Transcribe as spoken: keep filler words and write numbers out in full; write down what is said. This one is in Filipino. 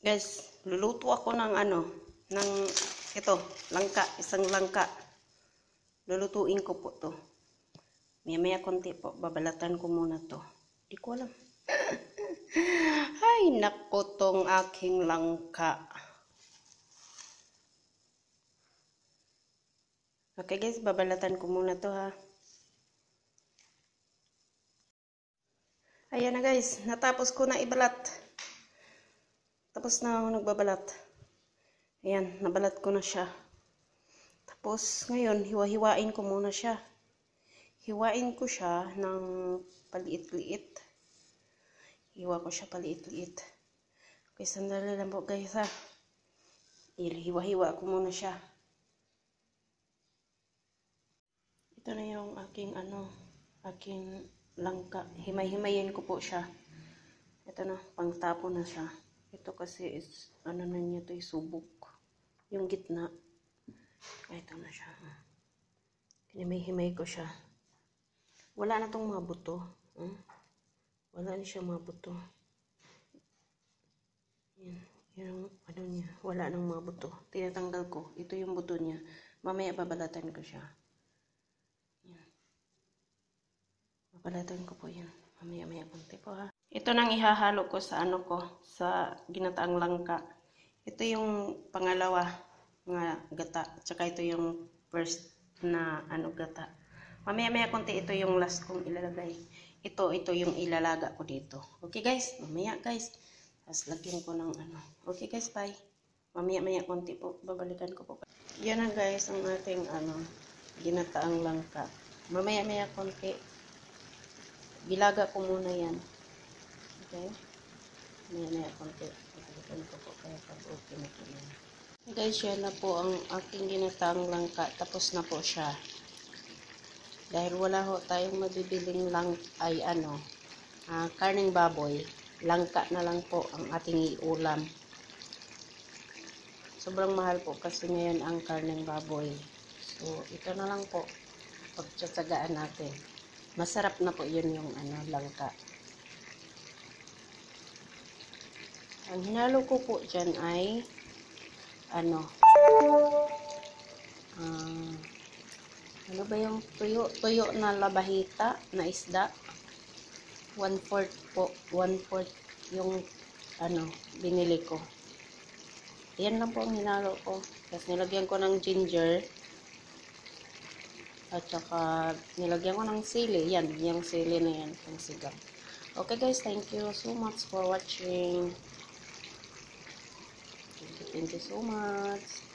Guys, luluto ako ng ano, ng ito, langka, isang langka. Lulutuin ko po to. Maya-maya konti po, babalatan ko muna to. Di ko alam. Ay, nako tong aking langka. Okay guys, babalatan ko muna to ha. Ayan na guys, natapos ko na ibalat. Tapos na ako nagbabalat. Ayan, nabalat ko na siya. Tapos ngayon, hiwa-hiwain ko muna siya. Hiwain ko siya ng paliit-liit. Hiwa ko siya paliit-liit. Okay, sandali lang po guys ha. Hiwa-hiwa ko muna siya. Ito na yung aking ano, aking langka. Himay-himayin ko po siya. Ito na, pangtapo na siya. Ito kasi is, ano na niya ito, subok. Yung gitna. Ito na siya. Himay-himay ko siya. Wala na tong mga buto. Hmm? Wala na siya mga buto. Yan. Yung ano niya. Wala nang mga buto. Tinatanggal ko. Ito yung buto niya. Mamaya babalatan ko siya. Yan. Babalatan ko po yan. Mamaya-maya konti po ha. Ito nang ihahalo ko sa ano ko. Sa ginataang langka. Ito yung pangalawa nga gata. Tsaka ito yung first na ano gata. Mamaya-maya konti ito yung last kong ilalagay. Ito, ito yung ilalaga ko dito. Okay guys? Mamaya guys. Tapos lagyan ko ng ano. Okay guys, bye. Mamaya-maya konti po. Babalikan ko po. Yan na guys ang ating ano ginataang langka. Mamaya-maya konti. Bilaga ko muna yan. Okay? Mamaya-maya konti. Babalikan ko po kaya pag okay na po yan. Guys, yan na po ang aking ginataang langka. Tapos na po siya. Dahil wala ho tayong mabibiling lang ay ano, uh, karning baboy. Langka na lang po ang ating iulam. Sobrang mahal po kasi ngayon ang karning baboy. So, ito na lang po. Pagtsatsagaan natin. Masarap na po yun yung ano, langka. Ang hinalo ko po dyan ay ano, uh, ano ba yung tuyo? Tuyo na labahita na isda. one fourth po. one fourth yung ano, binili ko. Yan lang po ang hinalo ko. Tapos nilagyan ko ng ginger. At saka nilagyan ko ng sili. Yan, yung sili na yan. Yung sigang. Okay guys, thank you so much for watching. Thank you, thank you so much.